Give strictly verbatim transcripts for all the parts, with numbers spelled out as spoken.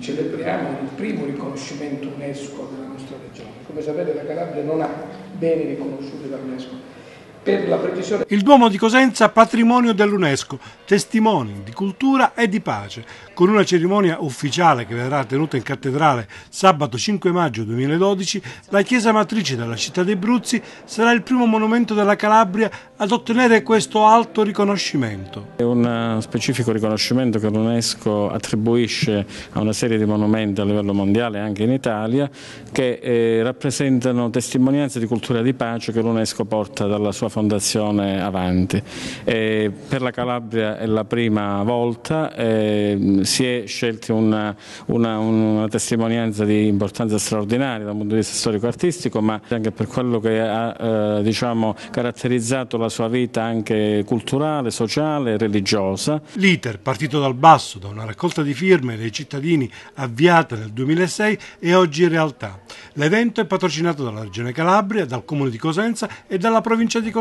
celebriamo il primo riconoscimento UNESCO della nostra regione. Come sapete, la Calabria non ha beni riconosciuti dall'UNESCO. Per la precisione... Il Duomo di Cosenza, patrimonio dell'UNESCO, testimoni di cultura e di pace, con una cerimonia ufficiale che verrà tenuta in cattedrale sabato cinque maggio duemiladodici, la chiesa matrice della città dei Bruzzi sarà il primo monumento della Calabria ad ottenere questo alto riconoscimento. È un specifico riconoscimento che l'UNESCO attribuisce a una serie di monumenti a livello mondiale, anche in Italia, che eh, rappresentano testimonianze di cultura e di pace che l'UNESCO porta dalla sua fondazione avanti. E per la Calabria è la prima volta, eh, si è scelta una, una, una testimonianza di importanza straordinaria dal punto di vista storico-artistico, ma anche per quello che ha eh, diciamo, caratterizzato la sua vita anche culturale, sociale e religiosa. L'iter, partito dal basso da una raccolta di firme dei cittadini avviata nel duemilasei, è oggi in realtà. L'evento è patrocinato dalla Regione Calabria, dal Comune di Cosenza e dalla provincia di Cosenza.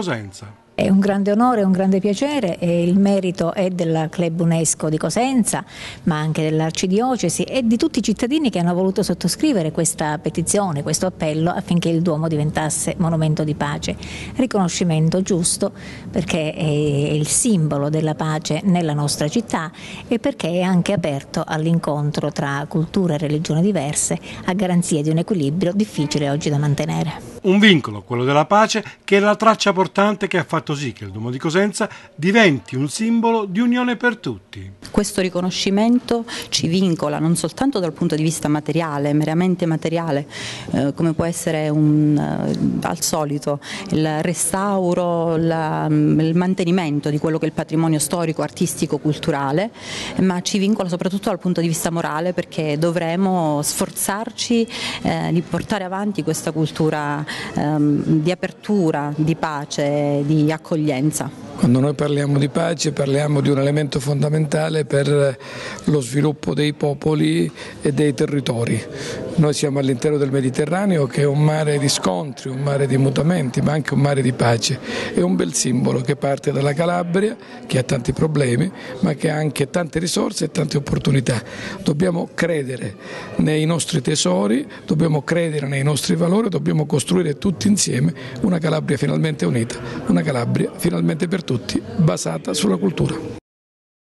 È un grande onore, è un grande piacere e il merito è del Club UNESCO di Cosenza, ma anche dell'Arcidiocesi e di tutti i cittadini che hanno voluto sottoscrivere questa petizione, questo appello affinché il Duomo diventasse monumento di pace. Riconoscimento giusto perché è il simbolo della pace nella nostra città e perché è anche aperto all'incontro tra culture e religioni diverse a garanzia di un equilibrio difficile oggi da mantenere. Un vincolo, quello della pace, che è la traccia portante che ha fatto sì che il Duomo di Cosenza diventi un simbolo di unione per tutti. Questo riconoscimento ci vincola non soltanto dal punto di vista materiale, meramente materiale, eh, come può essere un, eh, al solito il restauro, la, il mantenimento di quello che è il patrimonio storico, artistico, culturale, ma ci vincola soprattutto dal punto di vista morale perché dovremo sforzarci eh, di portare avanti questa cultura ehm, di apertura, di pace, di accoglienza. Quando noi parliamo di pace parliamo di un elemento fondamentale per lo sviluppo dei popoli e dei territori. Noi siamo all'interno del Mediterraneo che è un mare di scontri, un mare di mutamenti, ma anche un mare di pace. È un bel simbolo che parte dalla Calabria, che ha tanti problemi, ma che ha anche tante risorse e tante opportunità. Dobbiamo credere nei nostri tesori, dobbiamo credere nei nostri valori, dobbiamo costruire tutti insieme una Calabria finalmente unita, una Calabria finalmente per tutti, basata sulla cultura.